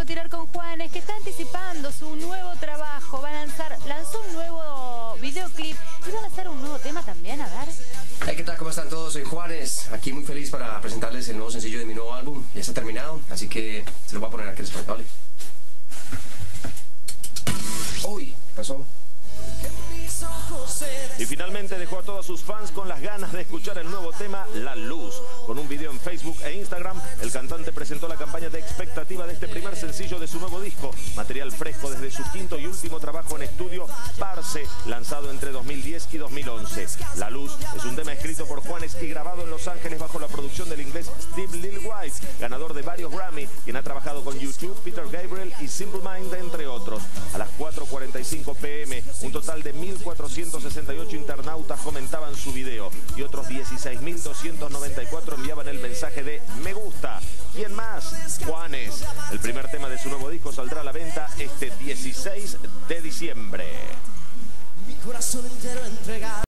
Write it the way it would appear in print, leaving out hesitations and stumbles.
tirar con Juanes, que está anticipando su nuevo trabajo. Lanzó un nuevo videoclip y va a lanzar un nuevo tema también, a ver. Hey, ¿qué tal? ¿Cómo están todos? Soy Juanes, aquí muy feliz para presentarles el nuevo sencillo de mi nuevo álbum. Ya está terminado, así que se lo voy a poner aquí después, ¿vale? Uy, pasó. Y finalmente dejó a todos sus fans con las ganas de escuchar el nuevo tema La Luz. Con un video en Facebook e Instagram, el cantante presentó la campaña de expectativa de este primer sencillo de su nuevo disco, material fresco desde su quinto y último trabajo en estudio, Parce, lanzado entre 2010 y 2011. La Luz es un tema escrito por Juanes y grabado en Los Ángeles bajo la producción del inglés Steve Lillywhite, ganador de varios Grammy, quien ha trabajado con YouTube, Peter Gabriel y Simple Mind, entre otros. A las 4:45 p.m., un total de 1.468 internautas comentaban su video y otros 16.294 enviaban el mensaje de me gusta. ¿Quién más? Juanes. El primer tema de su nuevo disco saldrá a la venta este 16 de diciembre. Mi corazón entero entregado.